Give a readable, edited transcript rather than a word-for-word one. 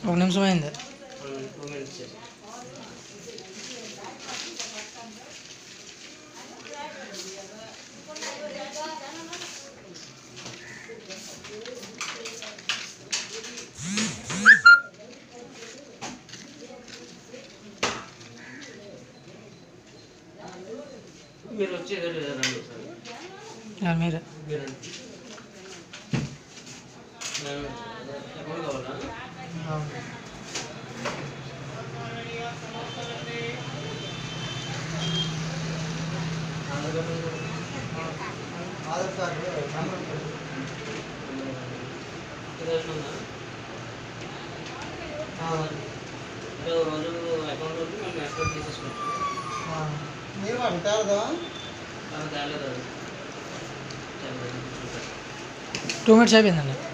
ఒక నిమిషం అయింది. 2 minutes చేసి మీరు వచ్చేది రండి ఒకసారి. మీరే అకౌంట్ కావాలా? ఆధార్ కార్డు అంటే ఒక రోజు అకౌంట్ వరకు మేము ఎక్స్పెక్ట్ తీసేసుకుంటాం. మీరు మాకు తేలదా? తేలేదు. 2 minutes అయిపోయిందండి.